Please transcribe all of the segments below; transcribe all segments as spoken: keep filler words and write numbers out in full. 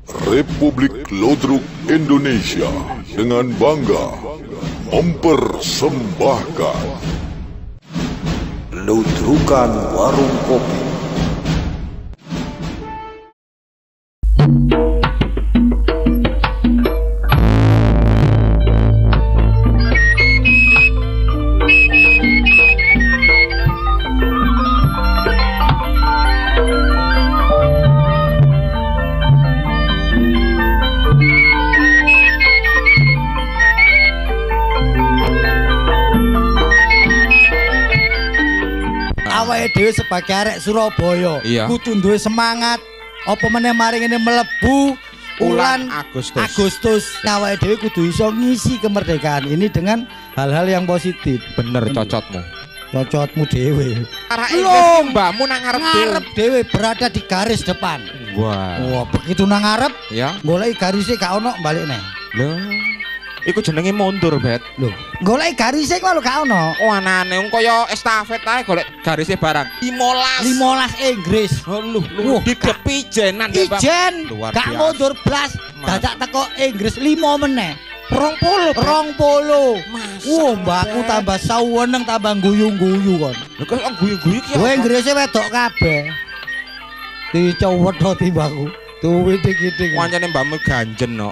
Republik Ludruk Indonesia dengan bangga mempersembahkan Ludrukan Warung Kopi. Awake dhewe sebagai arek Surabaya iya. kudu duwe semangat apa meneh mari ngene mlebu bulan Agustus. Agustus. Awake dhewe kudu iso ngisi kemerdekaan ini dengan hal-hal yang positif. Bener cocotmu. Cocotmu dhewe. Arek Inggris mbakmu nang ngarep ngarep dhewe berada di garis depan. Wah. Wah, begitu nang ngarep Ya. goleki garise gak ono balik neh. Lho. Iku jenenge mundur, Bet. Lho, goleki garise kok lho gak ono. Oh anane wong kaya estafet ae golek garise barang. limolas. limolas Inggris. Oh, lu, lu Wah, didepi ijenan ya, Bang. Ijen Luar gak biasa. mundur blas dadak teko Inggris limo meneh. Rong puluh, Bet. Rong puluh. Masa, Wah, mbakku Bet. tambah saweneng tambah guyu-guyu kon. Lho kok wong guyu-guyu ki. Kowe Inggrise wedok kabeh. Dicowetho timbaku. Tuwi dik-dik. Wancane mbakmu ganjen no.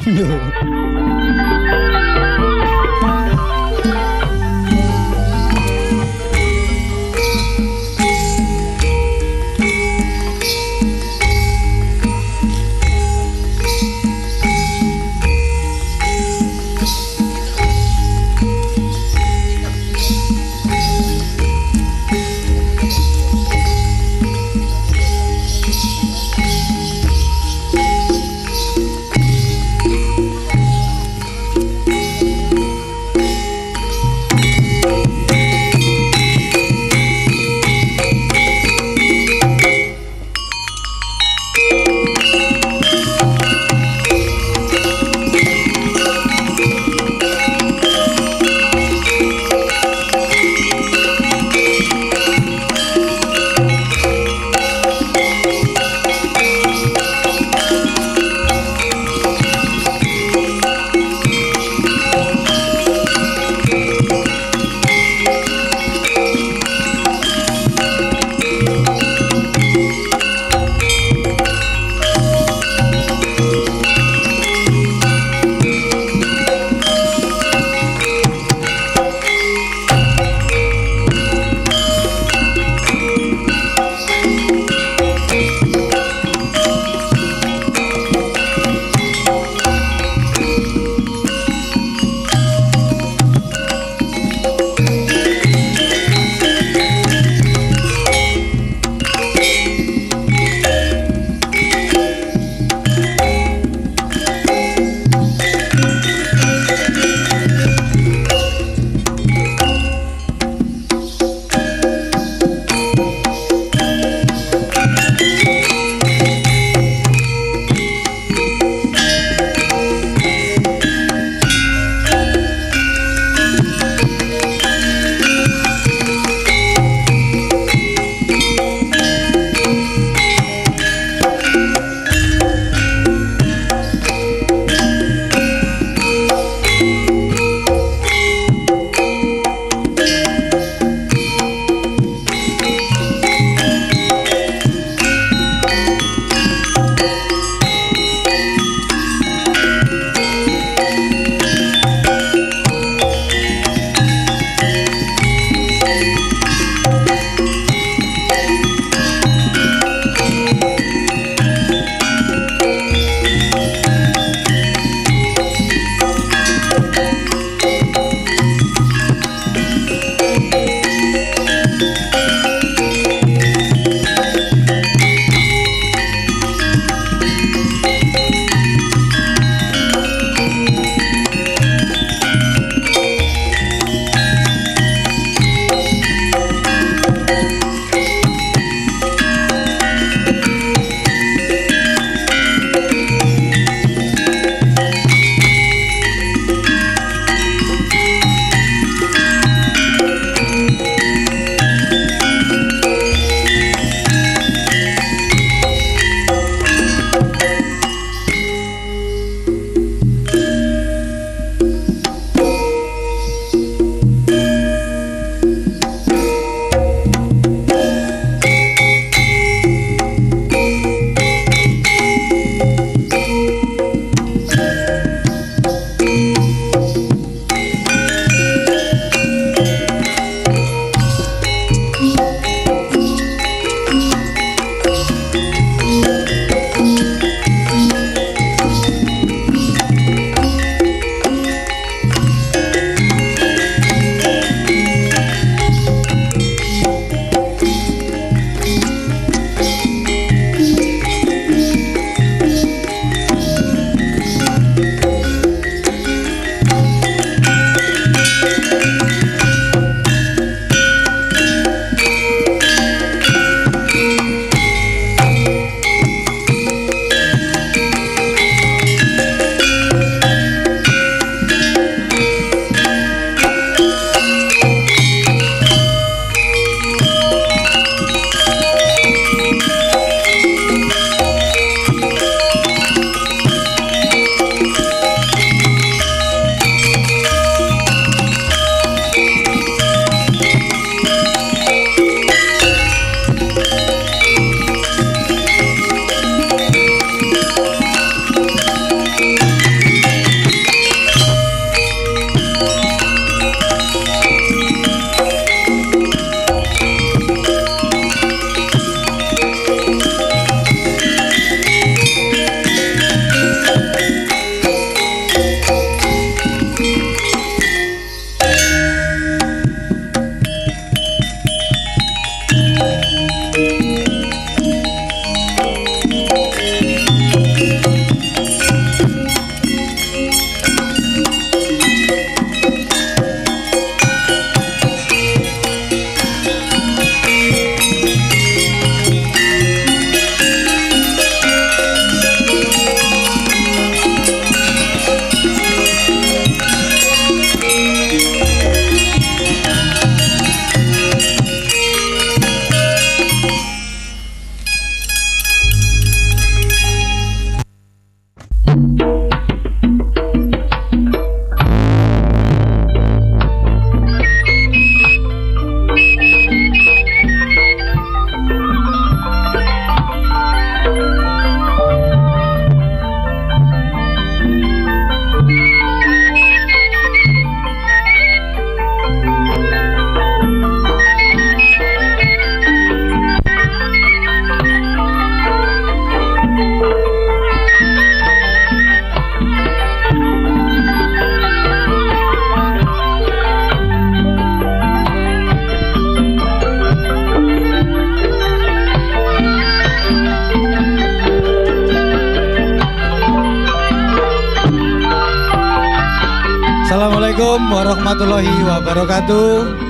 Assalamualaikum warahmatullahi wabarakatuh.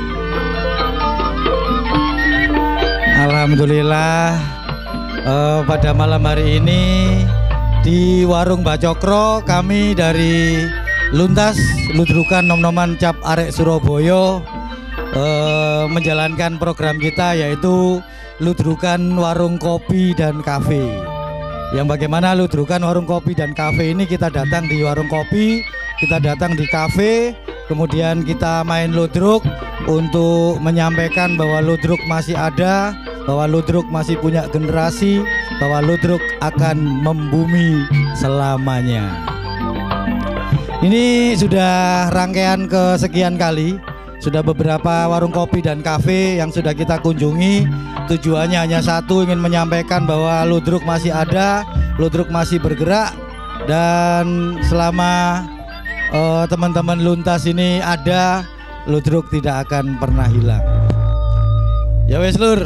Alhamdulillah eh, pada malam hari ini di Warung Mbak Cokro kami dari Luntas Ludrukan Nom-Noman Cap Arek Surabaya eh, menjalankan program kita yaitu Ludrukan Warung Kopi dan Kafe. Yang bagaimana Ludrukan Warung Kopi dan Kafe ini kita datang di warung kopi, kita datang di kafe, kemudian kita main ludruk untuk menyampaikan bahwa ludruk masih ada, bahwa ludruk masih punya generasi, bahwa ludruk akan membumi selamanya. Ini sudah rangkaian kesekian kali, sudah beberapa warung kopi dan kafe yang sudah kita kunjungi. Tujuannya hanya satu, ingin menyampaikan bahwa ludruk masih ada, ludruk masih bergerak, dan selama uh, teman-teman Luntas ini ada, ludruk tidak akan pernah hilang. Ya wes lur.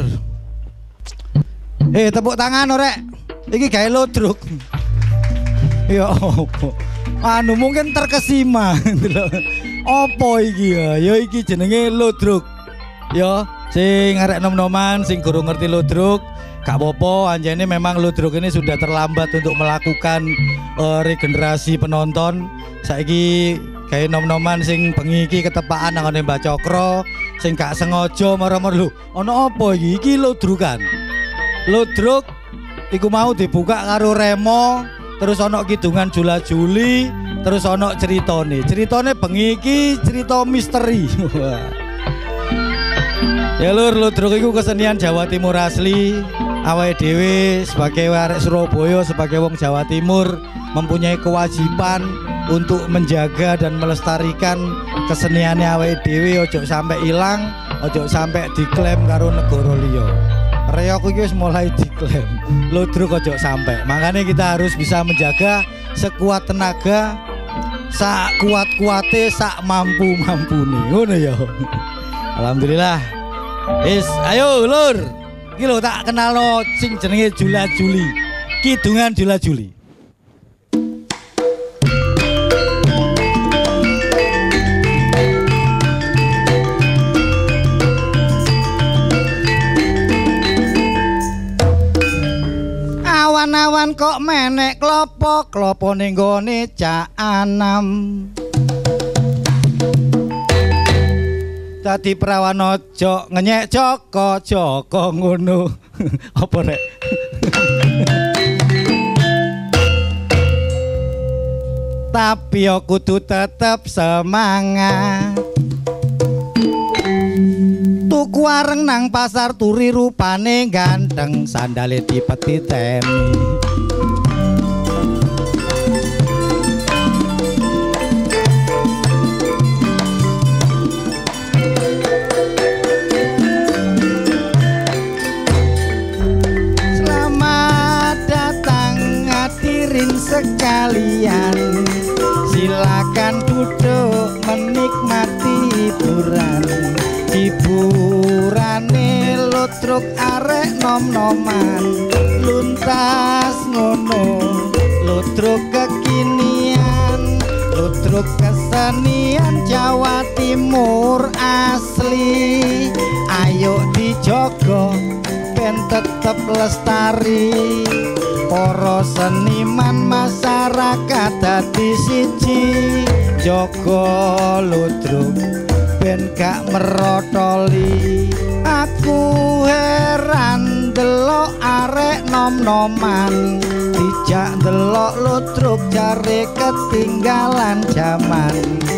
Eh tepuk tangan orek. Iki gawe ludruk. Ya opo. Anu mungkin terkesima lho. Opo iki ya? Ya iki jenenge ludruk. Ya, sing arek nom-noman sing guru ngerti ludruk, gak apa-apa, anjene memang ludruk ini sudah terlambat untuk melakukan uh, regenerasi penonton. Saiki gawe nom-noman sing bengi iki ketepaan nang ngene Mbak Cokro, sing gak sengaja marah-marah lho. Ana apa iki? Iki ludrukan. Ludruk iku mau dibuka karo Remo, terus ana kidungan jula-juli, terus ana ceritane. Ceritane bengi iki cerita misteri. Ya lur, ludruk iku kesenian Jawa Timur asli. Awake dhewe sebagai arek Surabaya, sebagai wong Jawa Timur mempunyai kewajiban untuk menjaga dan melestarikan keseniannya awake dhewe, ojo sampai hilang, ojo sampai diklaim karo negara liya. Reok iki wis mulai diklaim, ludruk ojo sampai. Makanya kita harus bisa menjaga sekuat tenaga, sak kuat-kuate, sak mampu-mampune. Ngono ya. Alhamdulillah. Is, ayo lur. Iki lho tak kenalno sing jenenge Jula Juli. Kidungan Jula Juli. Awan-awan kok menek klopo, klopo ning gone Cak Anam. Dadi perawan ojo ngenyek Joko, Joko ngono. Apa rek? Tapi yo kudu tetep semangat. Tuku areng nang pasar turi rupane ganteng, sandale dipetiteni. Sekalian silakan duduk menikmati hiburan, hiburane ludruk arek nom-noman, luntas ngono, ludruk kekinian, ludruk kesenian Jawa Timur asli. Ayo dijogo ben tetep lestari, para seniman masyarakat dadi siji, jaga ludruk ben gak merotoli. Aku heran delok arek nom-noman, dijak delok ludruk jare ketinggalan zaman.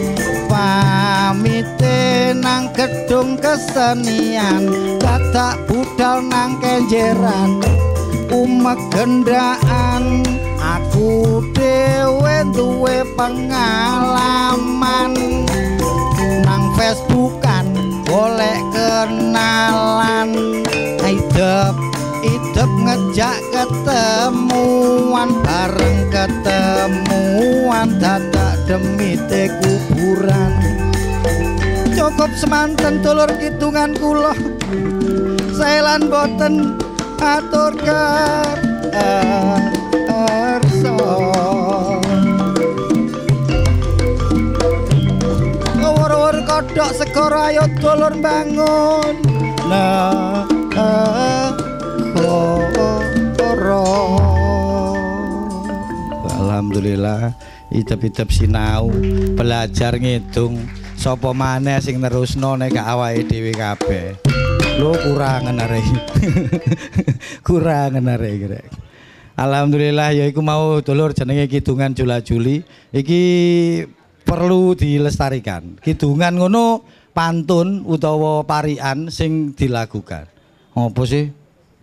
Pamite nang gedung kesenian, dadak budal nang kenjeran. Umek gendaan, aku dhewe duwe pengalaman. Nang Facebookan golek kenalan, idep idep ngejak ketemuan, bareng ketemuan dadak demite kuburan. Cukup semanten dulur kidungan kula, selan boten atur kerso. Nusantara ayo dulur bangun. Nah, ah, oh, oh, alhamdulillah idep-idep sinau belajar ngitung sapa maneh sing nerusno nek gak awake dhewe kabeh. Lho kurangen arek. Kurangen arek rek. Alhamdulillah ya iku mau dulur jenenge kidungan Jula Juli iki perlu dilestarikan. Kidungan ngono pantun utawa parian sing dilakukan. Apa sih?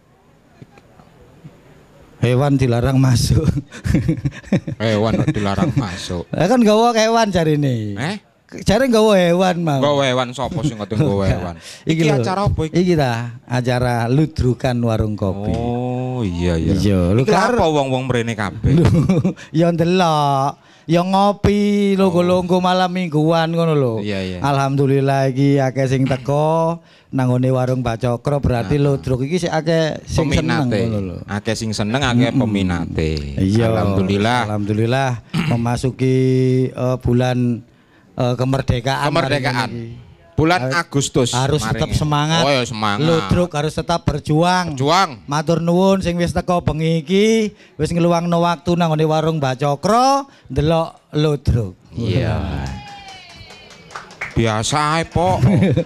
Hewan dilarang masuk. Hewan dilarang masuk. Lah kan gawa hewan jarine. Eh? Jare gawa hewan mau. Gawa hewan sapa sing ngoten gawa hewan? Iki Iki lho, acara apa iki? Iki ta, acara ludrukan warung kopi. Oh, iya iya. Iya, lu Iki kar apa wong-wong mrene kabeh? ya ndelok, ya ngopi longgo-longgo malam mingguan ngono lho. Iya iya. Alhamdulillah iki akeh sing teko nang ngone warung Bacokro berarti ludruk iki sik akeh sing seneng ngono lho. Akeh sing seneng, akeh peminate. Iya. Alhamdulillah. Alhamdulillah memasuki uh, bulan uh, kemerdekaan. Kemerdekaan. hari ini. Bulan Agustus. Harus maringe. tetap semangat. Oh ya semangat. Ludruk harus tetap berjuang. Berjuang. Matur nuwun sing wis teko bengi iki wis ngeluangno waktu nang ngene warung Bacokro ndelok ludruk. Iya. Biasa ae, Pok.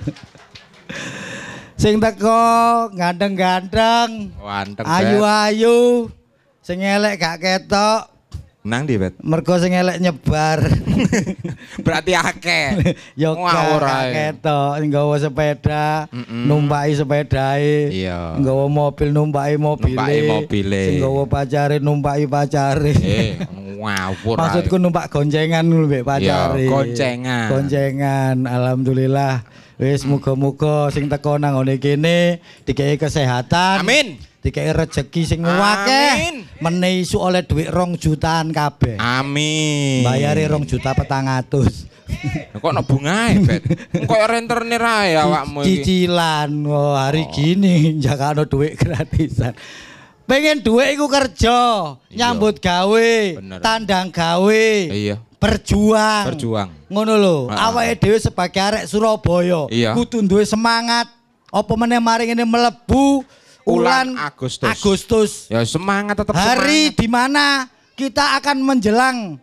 Sing teko gandeng-gandeng, Wanteng. ayu-ayu, sing elek gak ketok. Nang ndi, Bet? Mergo sing elek nyebar. Berarti akeh. Yo Ngawur gak ae. ketok sing nggawa sepeda, Mm-mm. numpaki sepedae. Iya. Nggawa mobil numpaki mobile. Numpaki mobile. Sing nggawa pacare numpaki pacare. Eh, ngawur. ae. Maksudku numpak goncengan lho mbek pacare. Iya, goncengan. Goncengan. Alhamdulillah. Wis muga-muga sing teko nang ngene kene dikei kesehatan. Amin. Dikei rezeki sing akeh. Amin. Meneh isu oleh duit rong jutaan kabeh. Amin. Bayare rong juta petang atus. Kok ono bungae, Bet? Engko ya rentenir ae awakmu iki. Cicilan. Oh, hari Oh. gini jakano duit gratisan. Pengen duit iku kerja, Iya. nyambut gawe, Bener. tandang gawe, Iya. berjuang. Berjuang. Ngono lho. Heeh. Awake dhewe sebagai arek Surabaya Iya. kudu duwe semangat. Apa meneh mari ngene mlebu Ulan ulan Agustus. Agustus. Ya semangat tetap Hari semangat. di mana kita akan menjelang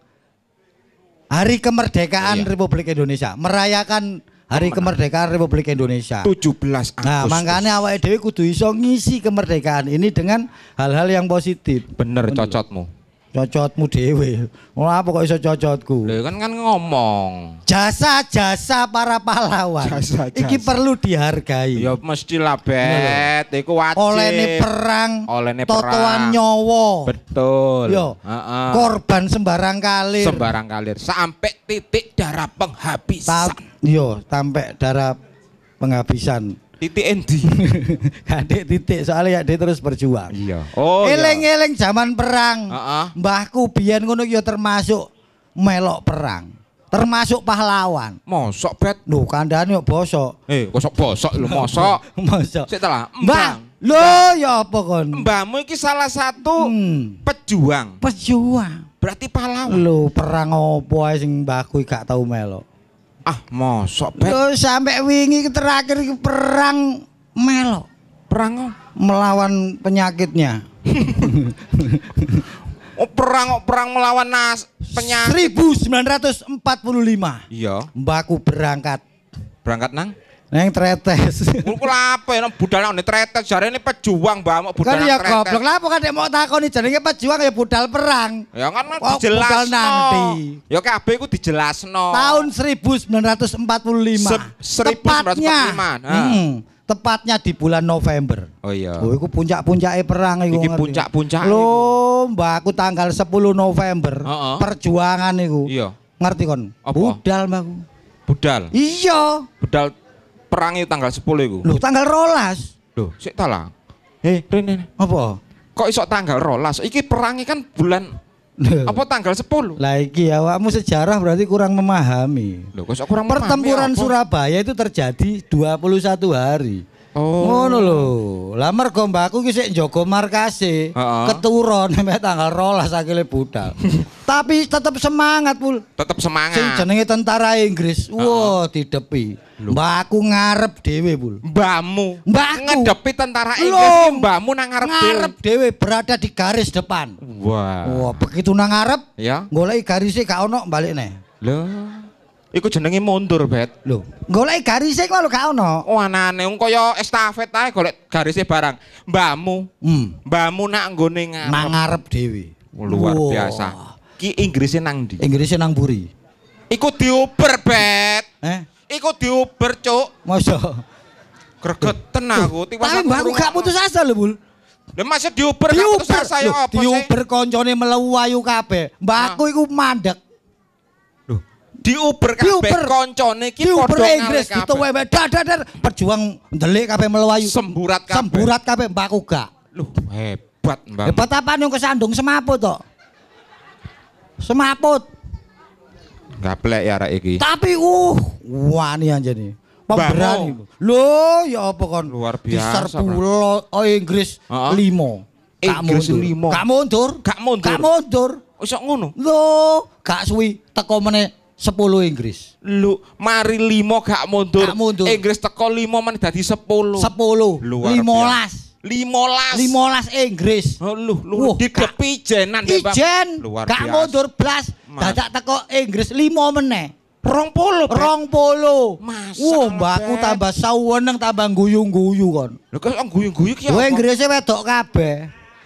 Hari Kemerdekaan Iya. Republik Indonesia, merayakan Hari Kemerdekaan Republik Indonesia. tujuh belas Agustus. Nah, makanya awake dhewe kudu iso ngisi kemerdekaan ini dengan hal-hal yang positif. Bener cocotmu. Cocotmu dhewe. Ora apa kok iso cocotku? Lho kan kan ngomong. Jasa-jasa para pahlawan. Jasa-jasa. Iki perlu dihargai. Ya mestilah, Bet. Iku wajib. Olehne perang, Olehne totoan perang. nyawa. Betul. Yo. Heeh. Korban sembarang kalir. Sembarang kalir sampai titik darah penghabisan. Ta- yo, sampai darah penghabisan. Titik endi? Kadek titik soalnya ya dia terus berjuang. Iya. Oh. iya. Eleng-eleng zaman perang. Heeh. Mbahku biyen ngono ya termasuk melok perang. Termasuk pahlawan. Mosok, Bet. Lho kandhane kok bosok. Eh, kosok bosok lho mosok. Mosok. Sik telah. Mbah, Mbah. lho ya apa kon? Mbahmu iki salah satu Hmm. pejuang. Pejuang. Berarti pahlawan. Lho perang opo ae sing mbahku gak tau melok. Ah, mosok, Bet. Lho sampai wingi terakhir iki perang melok Perang oh. melawan penyakitnya. Oh, perang oh, perang melawan nas penyakit. seribu sembilan ratus empat puluh lima Iya. mbahku berangkat Berangkat nang. neng Tretes. Kulo apa ya nang budal nang tretes jarene pejuang Mbak mau budal Kan ya nang tretes. goblok lah kok dek mau takoni jenenge pejuang ya budal perang. Ya kan Kok budal dijelasno. nanti? Ya kabeh iku dijelasno. Tahun seribu sembilan ratus empat puluh lima. Se- seribu sembilan ratus empat puluh lima, nah. hmm, tepatnya di bulan November. Oh iya. Oh, iku puncak-puncake perang iku. Iki ngerti. puncak-puncake Lho, mbakku tanggal sepuluh November. Heeh. Perjuangan iku. Iya. Ngerti kon? Apa? Budal mbakku. Budal. Iya. Budal perang itu tanggal sepuluh iku. Loh, tanggal rolas. Loh, sik ta lah. Eh, Rene. Apa? Kok iso tanggal rolas? Iki perangnya kan bulan apa tanggal sepuluh? Lah iki awakmu sejarah berarti kurang memahami. Loh, kok iso kurang Pertempuran memahami apa? Surabaya itu terjadi dua puluh satu hari. Oh. Ngono lho. Lah mergo mbakku ki sik njaga markase. Heeh. Keturun mek tanggal rolas akile budal. Tapi tetep semangat, Pul. Tetep semangat. Sing jenenge tentara Inggris. Wah, didepi. Mbakku ngarep dhewe, Pul. Mbahmu Mbahku. ngedepi tentara Inggris Loh, ki mbahmu nang ngarep dhewe. Ngarep dhewe berada di garis depan. Wah. Wah, begitu nang ngarep, Ya. goleki garise gak ono balik neh. Lho. Iku jenenge mundur, Bet. Lho, goleki garise kok lho gak ono. Oh anane wong kaya estafet ae golek garise barang. Mbahmu, Hmm. mbahmu nak nggone ngarep. Nang ngarep dhewe. Luar Wah. biasa. Ki Inggrisnya nang ndi? Inggrisnya nang buri. Iku diuber, Bet. Eh, Iku diuber, Cuk. masa. Gregeten aku. Tiwas Tapi aku mbakku gak ngrungokno. putus asa lho, Bul. Lah masih diuber gak putus asa ya Loh, apa sih? diuber koncone mlebu ayu kabeh. Mbakku iku mandek. Diuber kabeh Diuber. koncone iki Diuber padha Inggris dituwe dadar perjuang ndelik kabeh mlebu ayu. Semburat kabeh. Semburat kabeh mbakku gak. Loh, hebat, Mbak. Hebat apa yang kesandung semaput to? Semaput. Gaplek ya arek iki. Tapi uh wani anjene. Pemberani. Lho ya apa kon? Luar biasa, Diserbu lo- oh Inggris Heeh. limo. Gak Inggris mundur. limo. Gak mundur. Gak mundur. Gak mundur. Iso ngono. Lho, gak suwi teko meneh sepuluh Inggris. Lu mari limo gak mundur. Gak mundur. Inggris teko limo meneh dadi sepuluh. sepuluh. Luar limolas. limolas. limolas Inggris. Oh, lu lu Wah, didepi jenan ya, Bang. Ijen. Luar Gak biasa. mundur blas. Mas. Dadak teko Inggris limo meneh. Rong puluh, Bet. Rong polo. Masa Wah, lah, mbakku Bet. tambah saweneng tambah guyu-guyu kon. Lho kok guyu-guyu ki Kowe apa? Inggrisnya wedok kabeh.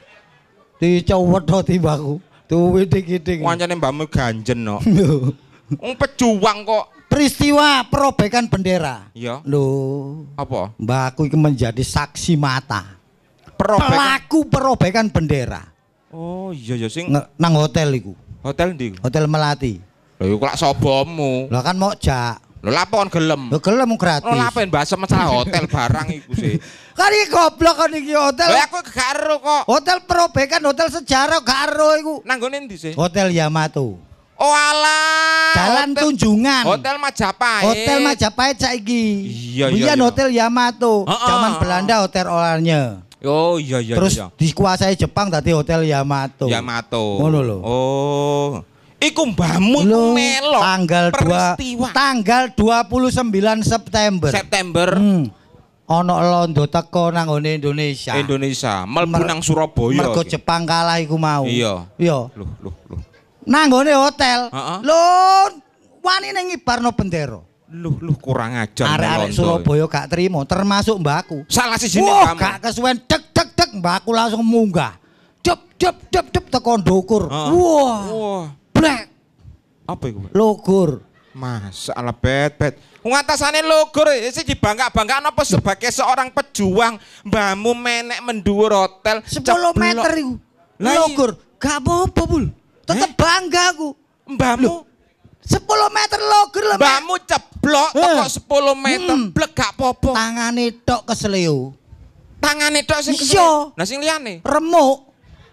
Dicowet to timbaku. Tuh widik-widik. Wancane mbakmu ganjen no. Wong pejuang kok. Peristiwa perobekan bendera. Iya. Loh, Apa? mbakku iki menjadi saksi mata. Perobekan. Pelaku perobekan bendera. Oh, iya ya sing Nge- nang hotel iku. hotel ndi? Hotel Melati. Lho iku lak sobomu. Lah kan mau jak. Lho lapon gelem. Lo gelem gratis. Lho lapen bahasa masalah hotel barang iku sih. Kan iki goblok kan iki hotel. Lho aku gak ero kok. Hotel perobekan, hotel sejarah gak ero iku. Nang gone ndi sih? Hotel Yamato. Oh alah. Jalan hotel, Tunjungan. Hotel Majapahit. Hotel Majapahit saiki. Iya, iya, Biyen iya. Hotel Yamato. Heeh. Zaman Belanda Hotel Oranye. Oh iya iya Terus iya. dikuasai Jepang tadi Hotel Yamato. Yamato. Ngono lho. Oh. Iku mbahmu Lho, melok tanggal dua peristiwa tanggal dua puluh sembilan September. September Hmm. Ono londo teko nang ngone Indonesia. Indonesia mlebu Mer- nang Surabaya. Mergo iki. Jepang kalah iku mau. Iya. Iya. Loh loh loh. Nang ngone hotel. Heeh. Lho, wani ning ngibarno bendera. Loh loh kurang ajar. Arek-arek Londo. Surabaya gak terima, termasuk mbakku. Salah siji nih Wah, kamu. gak kesuwen dek dek dek mbakku langsung munggah. Dep dep dep dep teko ndukur. Heeh. Wah. Wah. Blek Apa iku? logur. Masalah bet bet. Wong atasane logor sih dibangga-banggakan apa sebagai seorang pejuang mbahmu menek mendhuwur hotel sepuluh ceblok. meter iku. Lah iya. Logur. Gak apa-apa, Bul. Tetep bangga aku. Mbahmu sepuluh meter logur lho. Mek. mbahmu ceblok Eh. teko sepuluh meter Hmm. blek gak apa-apa. Tangane tok kesleo. Tangane tok sing Iya. kesel. Lah sing liyane Remuk.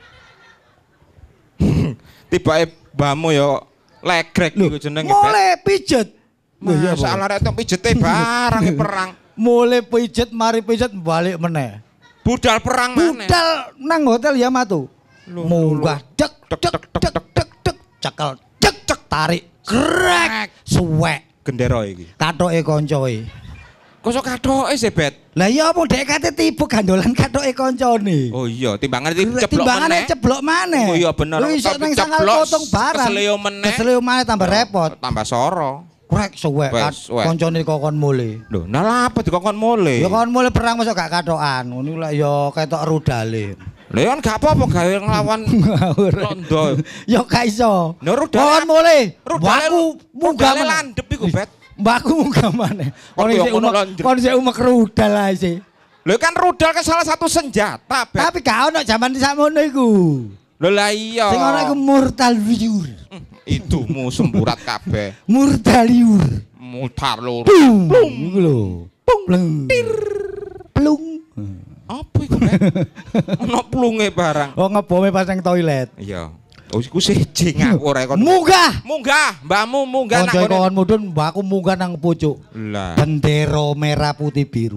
tibake mbahmu ya legrek iku jenenge bet. Mulai pijet. Lho, iya, Bul. Masalah rek tok pijete barang e perang. Mulai pijet mari pijet balik meneh. Budal perang maneh. Budal nang hotel Yamato. Loh, Munggah loh, dek Dek, dek dek, dek, dek dek. dek dek cekel dek cek tarik grek suwek Gendera iki. katoke koncoe. Kosok kathoke sih bet. Lah iya apa dek kate tipu gandolan katoke koncone. Oh iya, timbangan iki ceblok Timbangane meneh. ceblok maneh. Oh iya bener. Lu iso Tapi nang sangal ceblok, potong barang. kesleo meneh. Kesleo maneh tambah repot. Tambah soro. Krek suwek Wes, kat- wes. koncone kokon mule. Lho, nah apa dikongkon mule? Ya kon mule perang masuk gak katokan. Ngono lek ya ketok rudale. Lha kan gak apa-apa gawe nglawan Londo. Ya gak iso. Nah, rudale- Kon mule. Rudale Mbakku munggah rudale meneh. landhep iku, Bet. Mbakku munggah maneh. Kon Kok ya isih ngono umek landhep? kon isih umek rudal ae sih. Lho kan rudal kan salah satu senjata, Bet. Tapi gak ono jaman sakmono iku. Lho lah iya. Sing ono iku murtal liur. Hmm, Idumu semburat kabeh. Murtal liur. Mutar lur. Plung. Iku lho. Plung. Plung. Apa iku, Bet? Ono plunge barang. Oh ngebome pas nang toilet. Iya. Oh iku siji ngaku ora kon. Munggah. Munggah, mbahmu munggah Konco nang kawan mudun mbakku munggah nang pucuk. Lah. Bendera merah putih biru.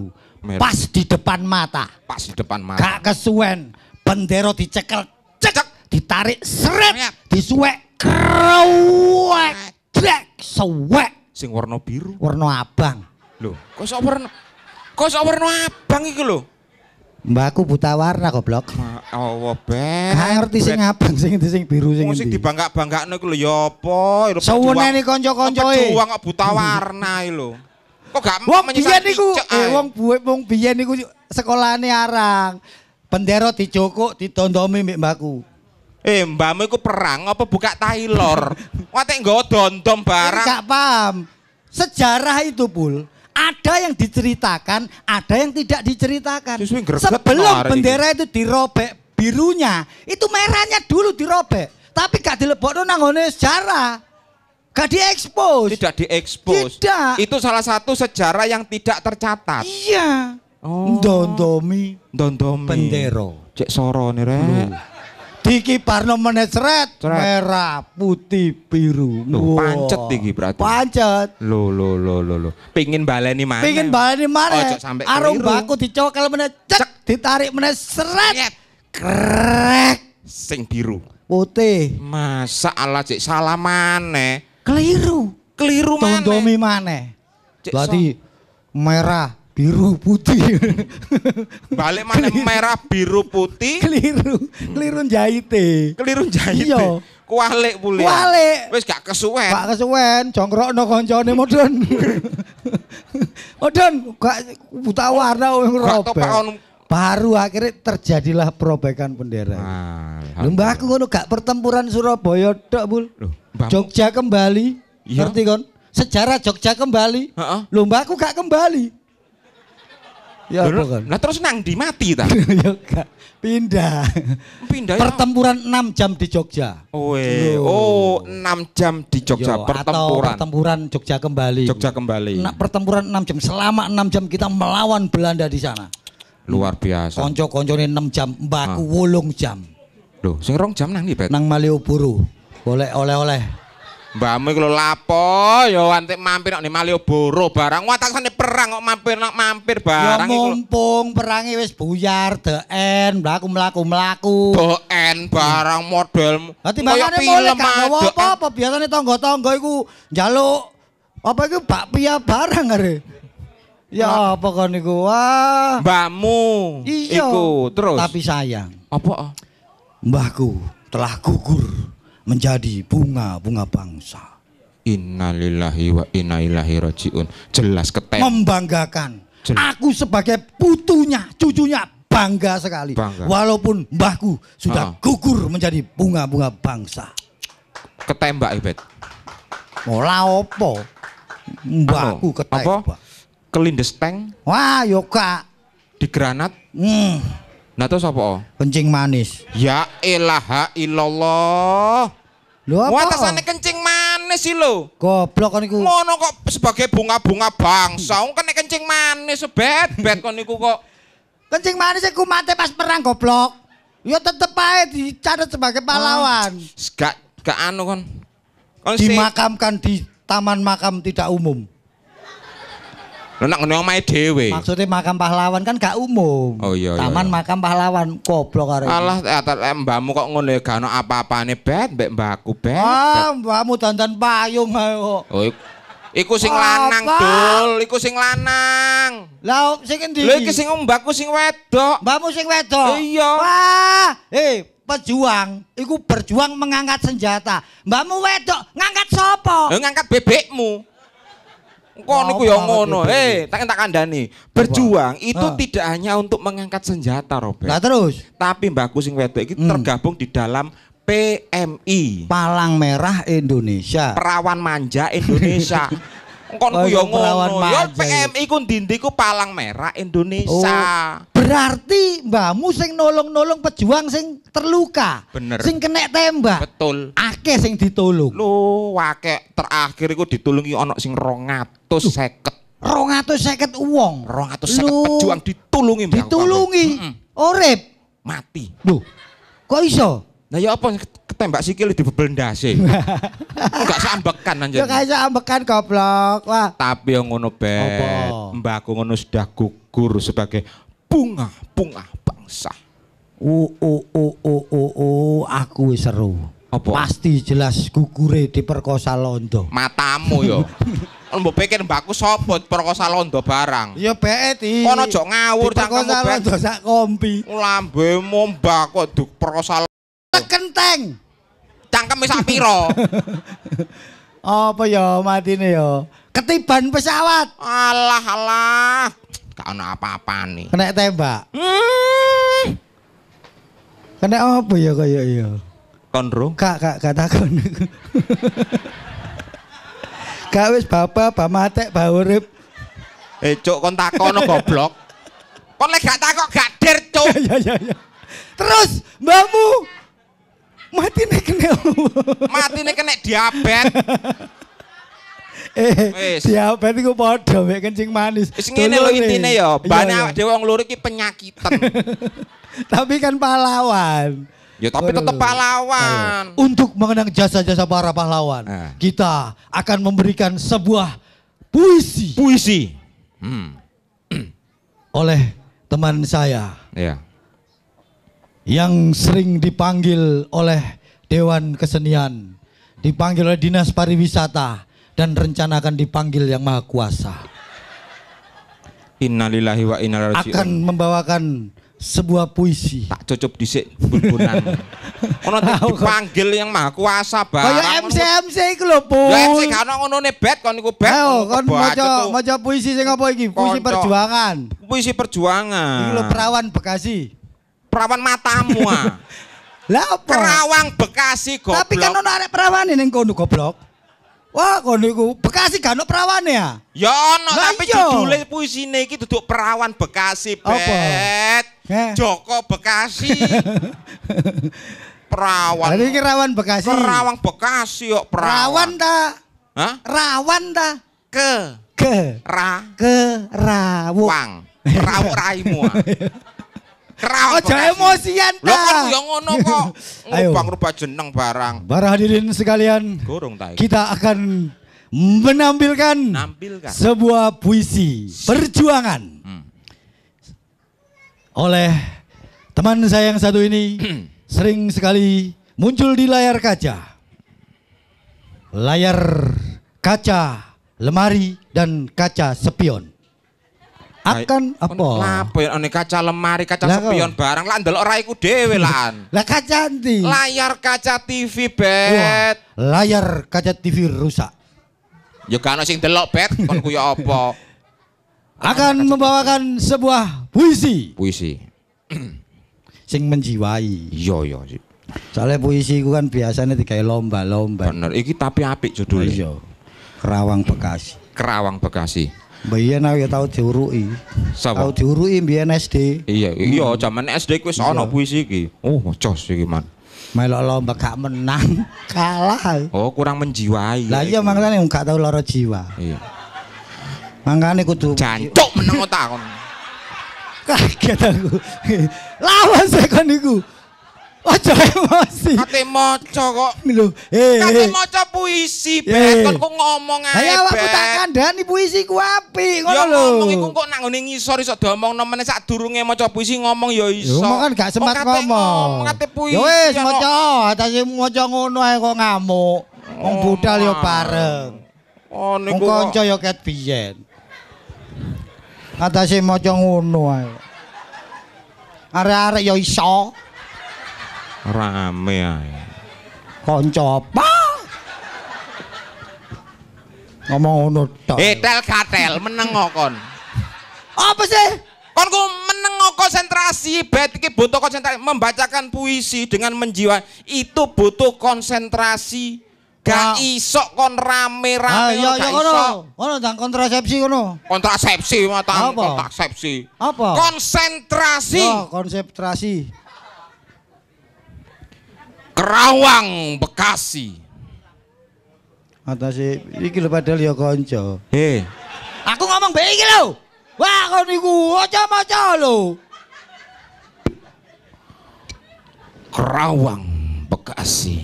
Merah. Pas di depan mata. Pas di depan mata. Gak kesuwen. Bendera dicekel. Cek. Ditarik seret. Disuwek. Krewek. Dek. Sewek. Sing warna biru. Warna abang. Loh, kok sok warna kok sok warna abang iki lho? Mbakku buta warna goblok. Allah, Bet. Gak ngerti sing abang sing endi sing biru sing Sing endi. dibangga-banggakno iku lho ya apa? Suwenene kanca-kancoe. Pejuang kok buta warna iki lho. Kok gak Wong biyen niku picek eh ae? wong buwe wong biyen niku sekolahane arang. Bendera dijokok ditondomi mbek mbakku. Eh, mbakmu iku perang apa buka Taylor? Watek nggawa dondom barang. Gak paham. Sejarah itu, Pul. Ada yang diceritakan, ada yang tidak diceritakan. Sesuai greget Sebelum no, hari bendera itu dirobek birunya, itu merahnya dulu dirobek. Tapi gak dilebokno nang ngone sejarah. Gak diekspos. Tidak diekspos. Tidak. Itu salah satu sejarah yang tidak tercatat. Iya. Oh. Dondomi Dondomi. bendera. Cek sorone rek. Dikibarno meneh sret, Sret. merah, putih, biru. Loh, Wah. pancet iki berarti. Pancet. Lo lo lo lo lo. Pengin baleni mana? Pengin baleni mana? Ojo sampai Arung keliru. baku dicokel meneh cek, Cek. ditarik meneh seret. Nyet. Krek. Sing biru. Putih. Masa Allah cek salah maneh. Keliru. Keliru maneh. Tondomi maneh. Cek Berarti merah, biru, putih. Balik mana merah biru putih. Keliru. Keliru jahite. Keliru jahit. Iya. Kualik pulih. Kualik. Wis gak kesuwen. Pak kesuwen, jongkrokno koncone modern. Modern, gak buta warna wong Gak robek. topak on. Baru akhirnya terjadilah perobekan bendera. Lho mbahku ngono gak pertempuran Surabaya tok, Bul. Loh, mbahmu- Jogja kembali. Iya. Ngerti kon? Sejarah Jogja kembali. Heeh. Lho mbahku gak kembali. Ya apa kan? Lah terus nang di mati ta? Ya gak pindah. Pindah ya. Pertempuran enam jam di Jogja. Oh, eh. oh enam jam di Jogja Yo, Atau pertempuran. pertempuran Jogja kembali. Jogja kembali. Nah, pertempuran enam jam. Selama enam jam kita melawan Belanda di sana. Luar biasa. Konco-koncone enam jam, mbakku Ah. wolung jam. Loh, sing rong jam nang ndi, Bet? Nang Malioboro. Boleh oleh-oleh. Mbakmu iku lho lapo ya antek mampir nek Malioboro barang. Watakane perang kok mampir nak mampir Ya barang iku. lho. mumpung perangi wis buyar deen, mlaku mlaku mlaku. Doen barang model. Dadi makane mulai gak gawa apa-apa, biasane tangga-tangga iku njaluk apa iku bakpia barang are. Ya apa kon niku? Wah. Mbakmu Iya. iku terus. Tapi sayang, Apa? mbahku telah gugur menjadi bunga-bunga bangsa. Innalillahi wa inna ilaihi rajiun. Jelas ketem. Membanggakan. Jelas. Aku sebagai putunya, cucunya bangga sekali. Bangga. Walaupun mbahku Ah. sudah gugur menjadi bunga-bunga bangsa. Ketembak ibet. Ola opo? Mbahku Apa? ketembak. Kelindes tank Wah, yo Kak. di granat. Hmm, Nah terus apa? kencing manis. Ya ilaha illallah. Lho apa? Watasane kencing manis sih lo. Goblok kon niku. Ngono kok sebagai bunga-bunga bangsa. Wong kan nek kencing manis bet bet kon niku kok. Kencing manis iku mate pas perang goblok. Yo tetep ae dicatat sebagai pahlawan. Gak gak anu kon. Kon sing Dimakamkan di taman makam tidak umum. lho nak ngene omahe dhewe. Maksudnya makam pahlawan kan gak umum. Oh, iya, iya, Taman iya. makam pahlawan goblok arek. Alah teater eh, mbahmu kok ngono ya gak ono apa-apane bet mbek mbahku bet. Ah, mbakmu dandan payung ae kok. Oh, iku, iku sing Apa? lanang, Dul. Iku sing lanang. Lah sing endi? Lho iki sing mbakku sing wedok. Mbakmu sing wedok. Iya. Wah, eh pejuang iku berjuang mengangkat senjata. Mbakmu wedok ngangkat sapa? Lho ngangkat bebekmu. Kok niku Apa ya ngangkat ngono. bebek? Eh, tak tak kandhani. Berjuang itu Ah. tidak hanya untuk mengangkat senjata, Robert. Lah terus Tapi mbakku sing wedok iki Hmm. tergabung di dalam P M I. Palang Merah Indonesia. Perawan Manja Indonesia. Kon ku Oh, ya perawan ngono. Ya manja P M I ku ndi ku Palang Merah Indonesia. Oh, berarti mbahmu sing nolong-nolong pejuang sing terluka. Bener. Sing kena tembak. Betul. Akeh sing ditolong. Lu wake terakhir iku ditulungi ana sing rong atus seket. rong atus seket wong. rong atus seket Lho, pejuang ditulungi mbakku. ditulungi. Mm-mm. Urip. Mati. Loh, kok iso? Nah ya apa Ketembak sikil dibebel ndase. Enggak sambekan anjen. Ya kayak sambekan goblok. Wah. Tapi yang ngono bet. Mbakku ngono sudah gugur sebagai bunga-bunga bangsa. Oh oh oh oh oh oh aku wis seru. Apa? Pasti jelas gugure diperkosa londo. Matamu yo. Mbok pikir mbakku sapa perkosa londo barang. Ya beet iki. Kono aja ngawur cangkemmu bet. Londo sak kompi. Lambemu mbak kok diperkosa Kenteng. cangkem sak pira? Apa ya matine ya? Ketiban pesawat. Alah alah. Gak ono apa-apane. Kena tembak. Hmm. Kena apa ya kaya ya? Konro. Kak kak kak takon. Kak wis bapak ba matek ba urip. Eh cuk kon takono goblok. Kon lek gak takok gak der cuk. Ya ya ya. Terus mbakmu matine kena matine kena diabetes. eh diabetes iku padha mek kencing manis. Wis ngene lho intine ya, bane awak dhewe wong loro iki penyakitan. Tapi kan pahlawan. Ya tapi tetep pahlawan. Ayo. Untuk mengenang jasa-jasa para pahlawan, nah. kita akan memberikan sebuah puisi. Puisi. Hmm. Oleh teman saya. Ya. Yang sering dipanggil oleh Dewan Kesenian, dipanggil oleh Dinas Pariwisata, dan rencana akan dipanggil Yang Maha Kuasa. Innalillahi wa inna ilaihi raji'un. Akan membawakan sebuah puisi. Tak cucup dhisik bun-bunan. Ono dipanggil Yang Maha Kuasa barang. Kaya M C M C iku lho, Bu. Ya M C gak ono ngonone bet kon niku bet. Ayo kon maca maca puisi sing apa iki? Puisi perjuangan. Puisi perjuangan. Iki lho Perawan Bekasi. Perawan matamu ah. Lah apa? Kerawang Bekasi goblok. Tapi kan ono arek perawane ning kono goblok. Wah, kono iku Bekasi gak ono perawane ya? Ya ono tapi iyo. judule puisine iki duduk Perawan Bekasi bet. Apa? Joko Bekasi. Perawan. Jadi iki Rawan Bekasi. Kerawang Bekasi kok perawan. Rawan ta? Hah? Rawan ta? Ke. Ke. Ra. Ke rawu. Wang. Rawu raimu ah. Kerawang. Ojo emosian ta. Lho kan yo ngono kok. Ayo. Ngubah-ngubah jeneng barang. Para hadirin sekalian, Gorong ta. kita akan menampilkan Nampilkan. sebuah puisi perjuangan Hmm. oleh teman saya yang satu ini. Sering sekali muncul di layar kaca. Layar kaca lemari dan kaca spion. Akan apa? Apa ya ane kaca lemari, kaca Lah, spion barang lah ndelok raiku dhewe lan. Lah kaca ndi? Layar kaca T V Wah, bet. layar kaca T V rusak. Ya gak ono sing delok bet kon ku ya apa. Akan membawakan sebuah puisi Puisi. sing menjiwai. Iya iya sih. Soalnya puisi ku kan biasanya digawe lomba-lomba. Bener, iki tapi apik judulnya. Iya. Kerawang Bekasi. Kerawang Bekasi. Biyen aku ya tau diuruki. Sapa? Tau diuruki biyen S D. Iya, iya zaman S D ku wis ana puisi iki. Oh, jos iki man. Melok lomba gak menang, kalah. Oh, kurang menjiwai. Lah iya makane gak tau lara jiwa. Iya. Mangkane kudu Jancuk meneng ta kon. kaget aku. Lawan saya kon niku. Ojo emosi. Kate maca kok. Lho, eh. Kate eh. maca puisi, Eh. bet kon ku ngomong ae. Lah awakku Bet. tak kandhani puisi ku apik ngono Ya lho. ngomong iku kok nang ngene ngisor iso diomongno meneh sadurunge maca puisi ngomong ya iso. Yo kan gak sempat Kok kate ngomong. Kate puisi. Yo wis ya, no. maca, atase maca ngono ae kok ngamuk. Wong Oh, budal yo ah. bareng. Oh Wong niku. kok- kanca yo ket biyen. Atase maca ngono ae. Arek-arek yo iso. Rame ae. Kanca apa? Ngomong ngono tok. Eh tel gatel meneng kok kon. Apa sih? Kon ku meneng konsentrasi, bet iki butuh konsentrasi membacakan puisi dengan menjiwa. Itu butuh konsentrasi. Gak Wah. iso kon rame-rame Ah iya gak iya iso. ngono. Ngono tang kontrasepsi ngono. Kontrasepsi mata Apa? kontrasepsi. Apa? Konsentrasi. Yo konsentrasi. Kerawang Bekasi. Atase iki lho padahal ya kanca. Heh. Aku ngomong bae iki lho. Wah kon niku maca-maca lho. Kerawang Bekasi.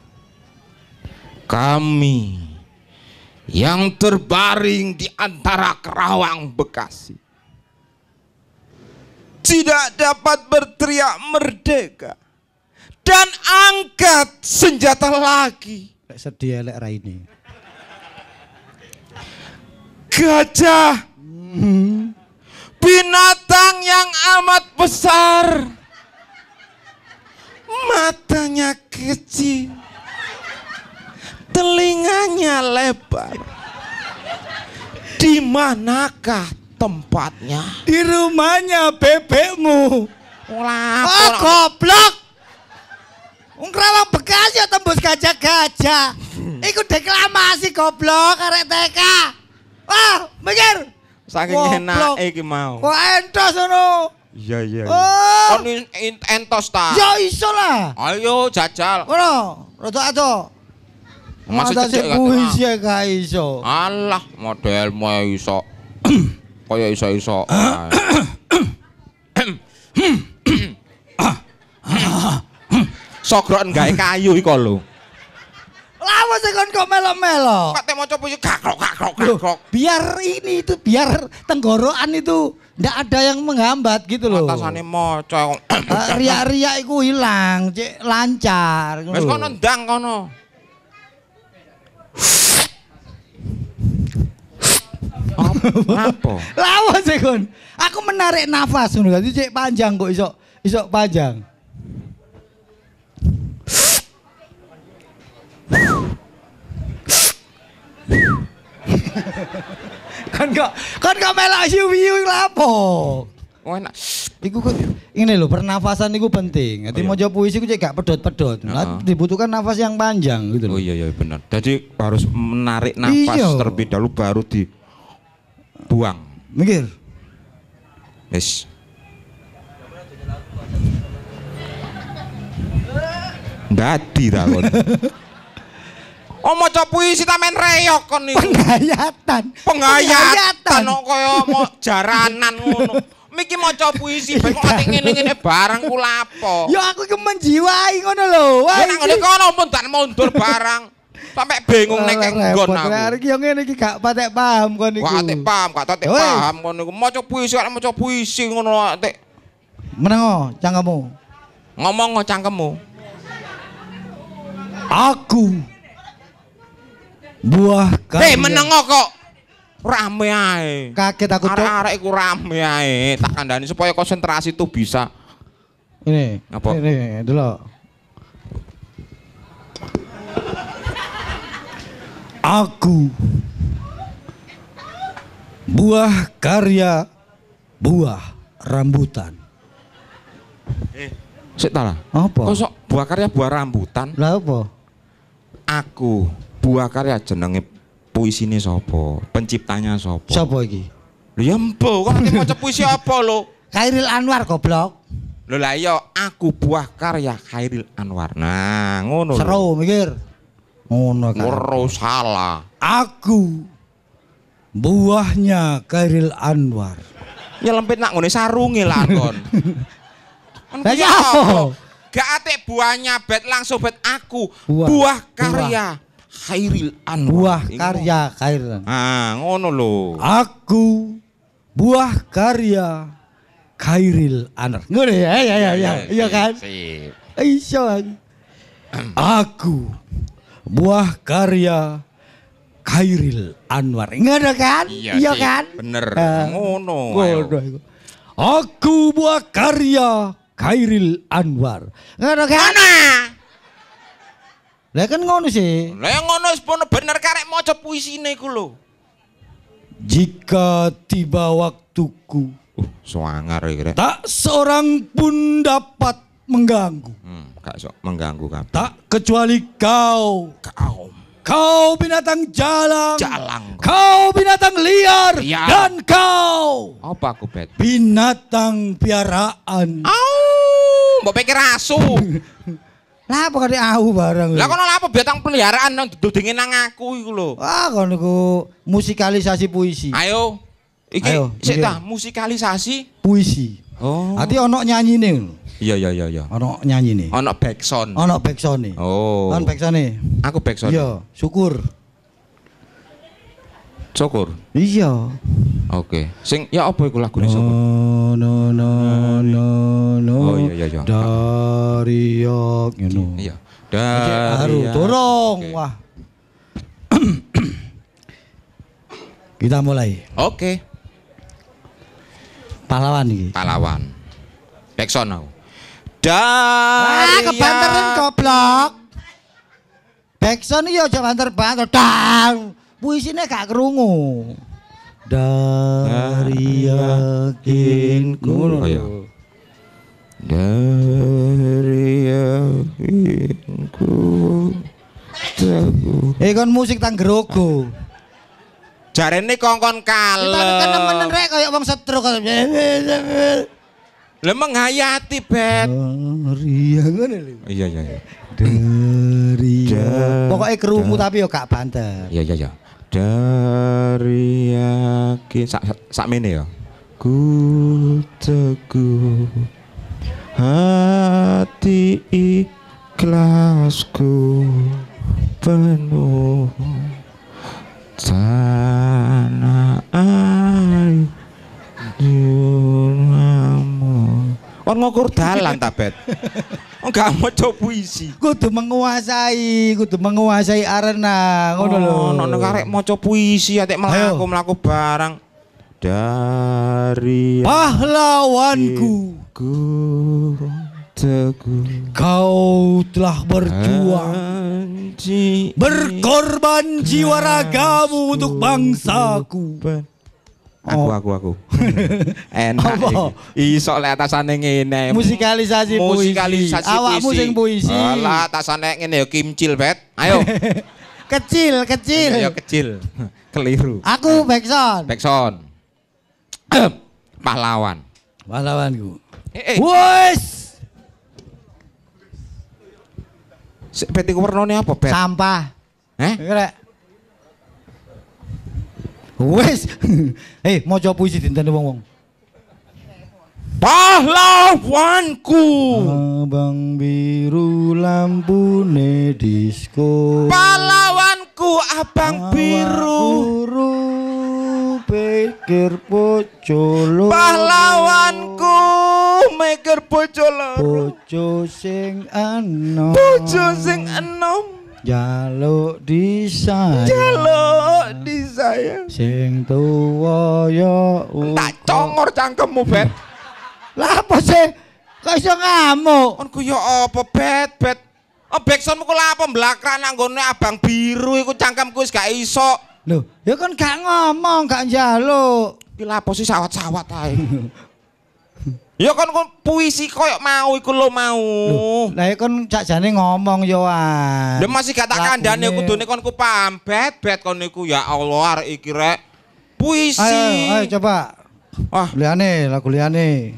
Kami yang terbaring di antara Kerawang Bekasi tidak dapat berteriak merdeka dan angkat senjata lagi. Sedih elek raine. Gajah, hmm. binatang yang amat besar, matanya kecil, telinganya lebar. Di manakah tempatnya? Di rumahnya bebekmu. Lah, oh goblok. Wong Kerawang Bekasi ya tembus gajah-gajah. Iku deklamasi goblok arek T K. Wah, mikir. Saking enak iki mau. Kok entos ngono? Iya iya. Oh. Kon entos ta? Ya iso lah. Ayo jajal. Ngono, rada ato. Masih cecek gak puisi gak iso. Alah, modelmu iso. Kaya iso-iso. Sogrokan gawe kayu iku lho. Lawas sing kon kok melok-melok. Kok teh maca puisi gakrok gakrok gakrok. Biar ini itu biar tenggorokan itu ndak ada yang menghambat gitu loh. Atasane maca. Riak-riak iku hilang, cek lancar. Wis kono ndang kono. Apa? Lawas sih kon. Aku menarik nafas ngono dadi cek panjang kok iso iso panjang. Kan kok kan kok melok siu-siu lapo? Oh enak. Iku kok ini lho pernafasan iku penting. Dadi maca puisi ku cek gak pedot-pedot. Nah, dibutuhkan nafas yang panjang gitu loh. Oh iya iya benar. Jadi harus menarik nafas iyo. terlebih dahulu baru dibuang. Mikir. Wis. Dadi ta kon. Oh maca puisi ta men reyok kon niku. Penghayatan. Penghayatan kok kaya mau jaranan ngono. Miki maca puisi ben kok ati ngene-ngene barang ku lapo. Ya aku iki menjiwai ngono lho. Wah nang ngene kono mundur mundur barang. Sampai bingung nek nggon aku. Lah iki yo ngene iki gak patek paham kon niku. Gak patek paham, gak patek paham kon niku. Maca puisi kok maca puisi ngono atik. Menengo cangkemmu. Ngomong cangkemmu. Aku buah karya. Hei menengo kok rame ae. Kaget aku tuh. Arek-arek iku rame ae. Tak kandhani supaya konsentrasi tuh bisa. Ini. Apa? Ini dulu. Aku buah karya buah rambutan. Eh, sik ta lah. Apa? Kok buah karya buah rambutan? Lah apa? Aku buah karya jenenge puisine sapa? Penciptanya sapa? Sapa iki? Lho ya empo, kok nanti maca puisi apa lho? Khairil Anwar goblok. Lho lah iya aku buah karya Khairil Anwar. Nah, ngono. Seru mikir. Ngono kan. Ngoro salah. Aku buahnya Khairil Anwar. Ya lempit nak ngene sarunge lah kon. Lah ya apa? Gak atik buahnya bet langsung bet aku. Buah, buah karya Khairil Anwar. Buah karya Khairil. Ah, ngono lho. Aku buah karya Khairil Anwar. Ngono ya, ya, ya, ya, iya kan? Sip. Iso. Aku buah karya Khairil Anwar. Ngono kan? Iya kan? Bener. Uh, ngono. Ngono. Aku buah karya Khairil Anwar. Ngono kan? Lah kan ngono sih. Lah yang ngono wis bener karek maca puisine iku lho. Jika tiba waktuku, uh, swangar iki rek. Tak seorang pun dapat mengganggu. Hmm, gak sok mengganggu kabeh. Tak kecuali kau. Kau. Kau binatang jalang. Jalang. Kau binatang liar. Liar. Dan kau. Apa aku bet? Binatang piaraan. Au, mbok pikir asu. Lah apa kali aku barang. Lah kono lha apa binatang peliharaan nang dudenge nang aku iku lho. Wah kono iku musikalisasi puisi. Ayo. Iki sik ta musikalisasi puisi. Oh. Ati ono nyanyine. Iya iya iya iya. Ono nyanyi nih. Ono backsound. Ono backsound nih. Oh. Ono backsound nih. Aku backsound. Iya, syukur. Syukur. Iya. Oke. Sing ya apa iku lagune syukur? No no no no. Oh iya iya iya. Dari yok ngono. Iya. Dari Dari dorong. Oke. Wah. Kita mulai. Oke. Pahlawan iki. Pahlawan. Backsound aku. Ah, Dari kebanteran goblok. Backsound iki aja banter-banter. Dang. Puisine gak krungu. Dari yakinku. Oh, iya. Dari yakinku teguh. Eh kon musik tang gerogo. Jarene kongkon Kita kan kalem. nemen rek kaya wong stroke. Lah menghayati bet. Dari ngono lho. Iya iya iya. Dari Da- pokoknya kerungu da- tapi yo gak banter. Iya iya iya. Dari yakin sak sak mene ya. Ku teguh hati ikhlasku penuh tanah air dunamu. Kon ngukur dalan ta bet. Enggak maca puisi. Kudu menguasai, kudu menguasai arena ngono lho. Ono nek arek maca puisi atek Ayo. mlaku mlaku barang dari Pahlawanku, ku teguh kau telah berjuang, Anji berkorban jiwa ragamu untuk bangsaku. Aku aku aku. Enak Apa? iki. Iso lek atasane ngene. Musikalisasi puisi. Musikalisasi Awakmu sing puisi. Alah atasane ngene ya kimcil bet. Ayo. Kecil, kecil. Ya kecil. Keliru. Aku backsound. Backsound. Pahlawan. Pahlawanku. Eh, eh. Wes, Sik bet iku wernane apa bet? sampah. Heh? Rek. Wes. Eh, maca puisi dinten wong-wong. Pahlawanku. Abang biru lampune disco. Pahlawanku abang biru. Biru pikir pocolo. Pahlawanku mikir bojo loro. Bojo sing enom. Bojo sing enom. Jaluk disayang. Jaluk disayang. Sing tuwa ya Tak congor cangkemmu bet. Lah apa sih? Kok iso ngamuk? Kon ku yo apa bet bet. Oh backsoundmu ku lha apa mblakrak nang nggone abang biru iku cangkemku wis gak iso. Loh, ya kan gak ngomong, gak njaluk. Ki lha apa sih sawat-sawat ae. Ya kan kon puisi koyo mau iku lho mau. Lah ya kan sakjane ngomong yo ah. Lah masih gak tak kandhane kudune kon ku paham bet bet kon niku ya Allah arek iki rek. Puisi. Ayo, ayo coba. Wah, Liane, lagu liane.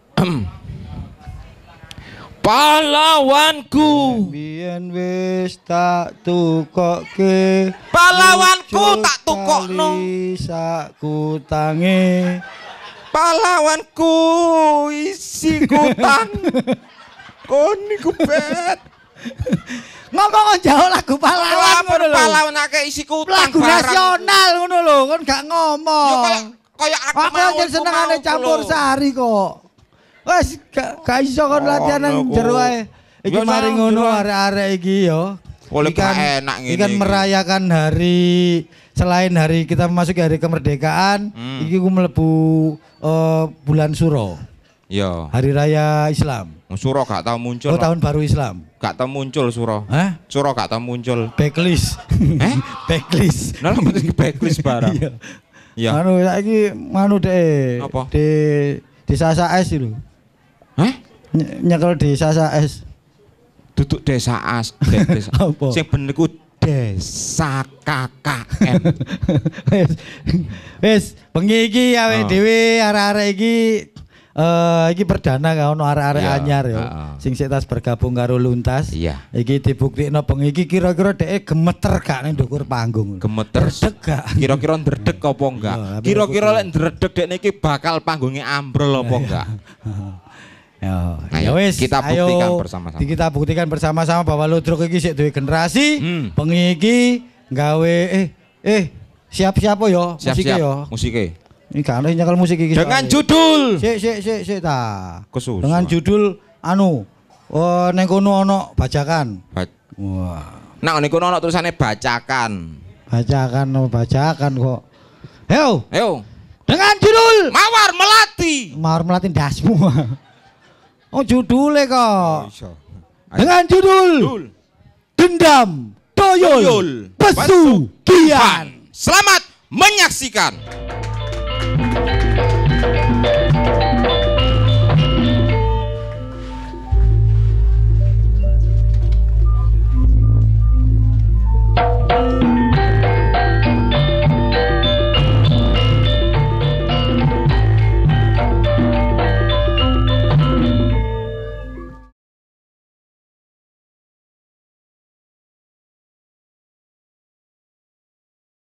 pahlawanku. Biyen wis tak tukokke. Pahlawanku tak tukokno. Saku tangi. Pahlawanku isi kutang. Kon niku bet. Ngomong jauh lagu pahlawan Apa ngono lho. pahlawan akeh isi kutang Lagu nasional ngono lho, kon gak Ya ngomong. kaya kaya aku Aku mau aja iku senengane mau campur lho. sari kok. Wes gak gak iso kon latihan nang Ono, jero kok. ae. Iki Ya, mari nang ngono jero. arek-arek iki yo. Oleh Iki kan- gak enak iki ngene kan iki. merayakan hari selain hari kita memasuki hari kemerdekaan, Hmm. iki ku mlebu eh, bulan Suro, Ya, hari raya Islam. Suro gak tau muncul. Oh, tahun baru Islam. Gak tau muncul Suro. Hah? Suro gak tau muncul. Backlist. Eh? Backlist. Nah, lha iki backlist barang. Iya. Iya. Anu saiki anu deh. Apa? Di desa S itu. Hah? Ny- Nyekel desa S. Duduk desa as, de- desa. Apa? Sing bener ku desa K K M. Wes. Wes, bengi iki awake Oh. dhewe arek-arek iki eh iki perdana ka ono arek-arek Iya, anyar ya. heeh. Sing sik tas bergabung karo Luntas. Iya. Iki dibuktikno bengi iki kira-kira dhek gemeter gak ning ndukur panggung. Gemeter. Redeg gak? Kira-kira ndredeg apa enggak? Iya, tapi Kira-kira aku- lek ndredeg dekne iki bakal panggungnya ambrol apa enggak? Ya, Nah, ya wis, kita ayo buktikan bersama-sama. Kita buktikan bersama-sama bahwa Ludruk iki sik duwe generasi, Hmm. bengi iki gawe eh eh siap-siap yo musiknya yo. Musiknya. Ini kan ada nyekel musik iki. Dengan soalnya. judul. Sik sik sik sik ta. Kesusahan. Dengan judul anu oh neng kono ono bajakan. Ba Wah, nah, niku ono tulisannya bacakan. bajakan oh, bajakan kok. Yo, Ayo. dengan judul Mawar Melati. Mawar Melati dasmu. Oh judulnya kok. Iso. Dengan judul Judul. Dendam Toyol Toyol. Pesugihan. Selamat menyaksikan.